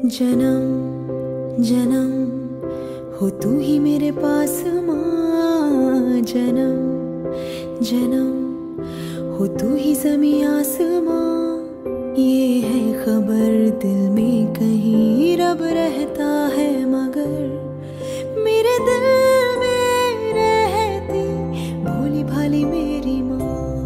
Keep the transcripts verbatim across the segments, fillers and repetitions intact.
जन्म जन्म हो तू ही मेरे पास माँ, जन्म जन्म हो तू ही ज़मीं आसमां। ये है खबर दिल में कहीं रब रहता है, मगर मेरे दिल में रहती भोली भाली मेरी माँ।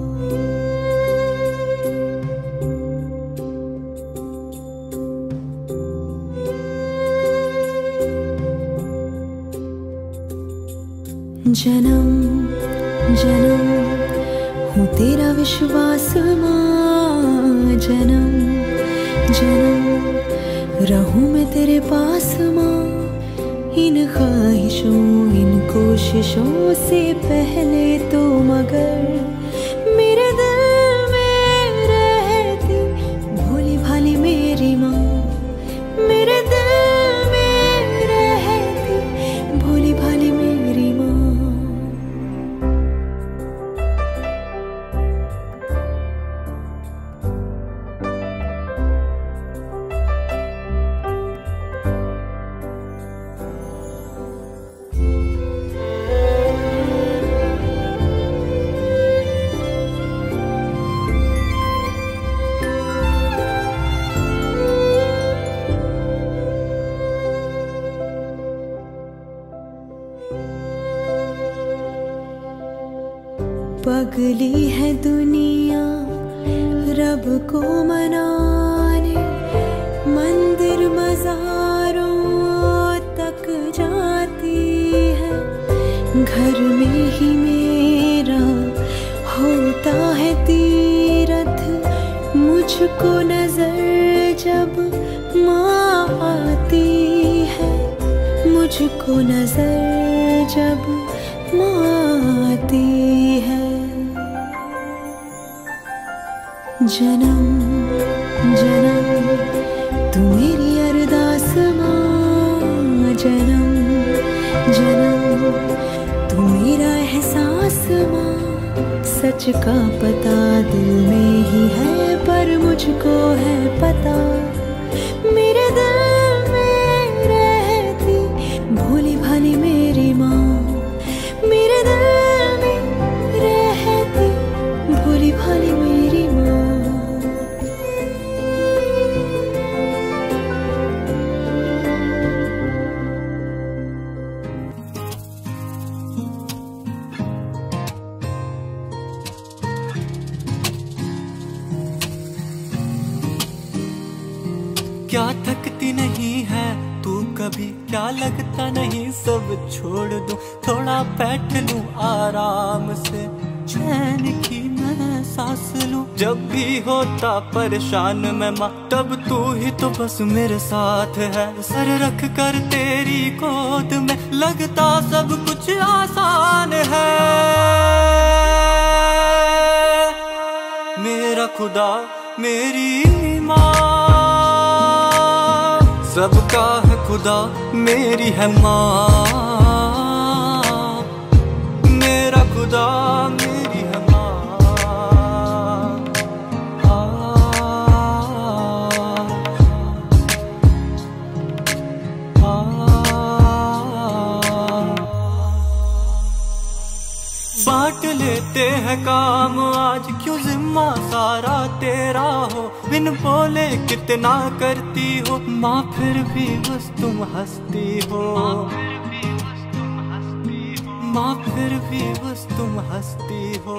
जन्म जन्म हूँ तेरा विश्वास माँ, जन्म जन्म रहूँ मैं तेरे पास माँ। इन ख्वाहिशों इन कोशिशों से पहले तो मगर मेरे दिल में रहती भोली भाली मेरी माँ। मेरे दिल में रहती भोली भाली मेरी माँ। पगली है दुनिया रब को मनाने, मंदिर मज़ारों तक जाती है। घर में ही मेरा होता है तीरथ, मुझको नजर जब माँ आती है। मुझको नजर जब माँ आती है। जन्म जन्म तू मेरी अरदास माँ, जन्म जन्म तू मेरा एहसास माँ। सच का पता दिल में ही है, पर मुझको है पता मेरे दिल में रहती भोली भाली मेरी माँ। मेरे दिल में रहती भोली भाली मेरी माँ। क्या थकती नहीं है तू कभी, क्या लगता नहीं सब छोड़ दूं। थोड़ा बैठ लूं आराम से, चैन की मैं सांस लूं। जब भी होता परेशान मैं माँ, तब तू ही तो बस मेरे साथ है। सर रख कर तेरी गोद में लगता सब कुछ आसान है। मेरा खुदा मेरी माँ, सबका है खुदा मेरी है माँ। मेरा खुदा मेरी है माँ। आ, आ, बांट लेते हैं काम आज, क्यों जिम्मा सारा तेरा हो। बिन बोले कितना करती हो माँ, फिर भी बस तुम हंसती हो। माँ फिर भी बस तुम हंसती हो।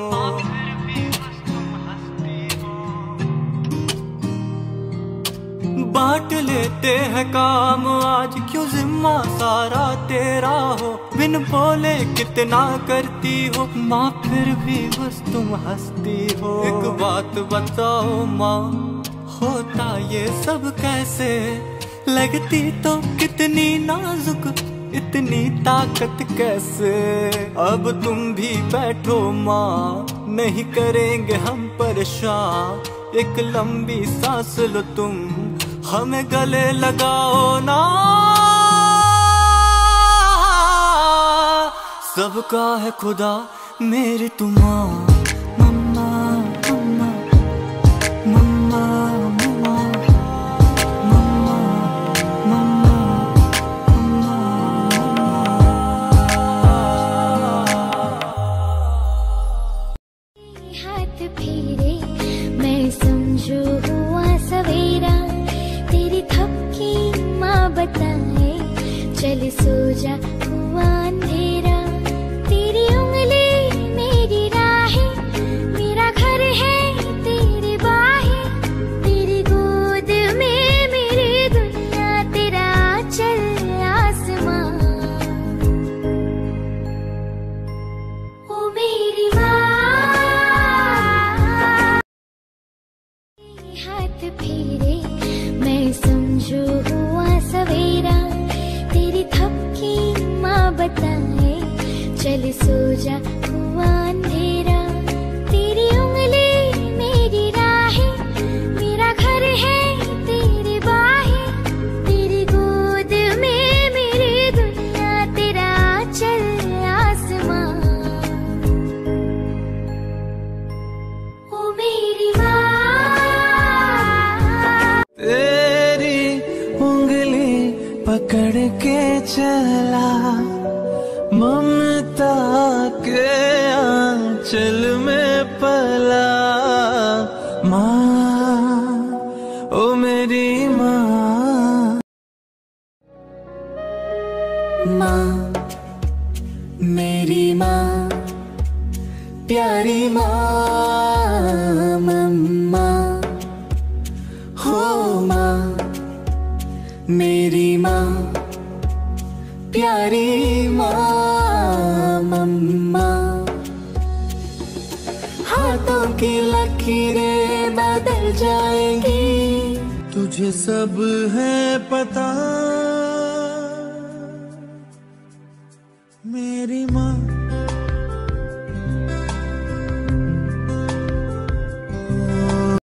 बांट लेते हैं काम आज, क्यों जिम्मा सारा तेरा हो। बिन बोले कितना करती हो माँ, फिर भी बस तुम हंसती हो। एक बात बताओ माँ, होता ये सब कैसे। लगती तो कितनी नाजुक, इतनी ताकत कैसे। अब तुम भी बैठो माँ, नहीं करेंगे हम परेशान। एक लंबी सांस लो तुम, हमें गले लगाओ ना। सबका है खुदा मेरी तुम माँ। मम्मा मम्मा मम्मा मम्मा मम्मा जा हुआ अंधेरा, तेरी उंगली मेरी राहें, मेरा घर है तेरी बाहें, तेरी गोद में मेरी दुनिया, तेरा चल आसमां। ओ मेरी माँ, हाथ फेरे मैं समझू हुआ सवेरा, तेरी थपकी माँ बताए चल सो जा हुआ अंधेरा, तेरी उंगली मेरी राहें, मेरा घर है तेरी बाहें, तेरी गोद में मेरी दुनिया, तेरा चल आसमां। ओ मेरी माँ, तेरी उंगली पकड़ के चला, ममता के आंचल में पला, माँ ओ मेरी माँ। माँ मेरी माँ, प्यारी माँ, मम्मा हो माँ, मेरी माँ, प्यारी माँ, मम्मा। हाथों की लकीरें बदल जाएंगी, तुझे सब है पता